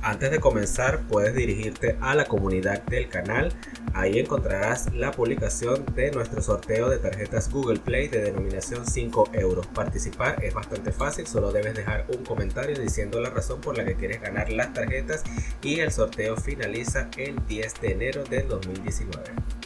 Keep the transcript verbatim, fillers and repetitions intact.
Antes de comenzar, puedes dirigirte a la comunidad del canal. Ahí encontrarás la publicación de nuestro sorteo de tarjetas Google Play de denominación cinco euros. Participar es bastante fácil, solo debes dejar un comentario diciendo la razón por la que quieres ganar las tarjetas y el sorteo finaliza el diez de enero del dos mil diecinueve.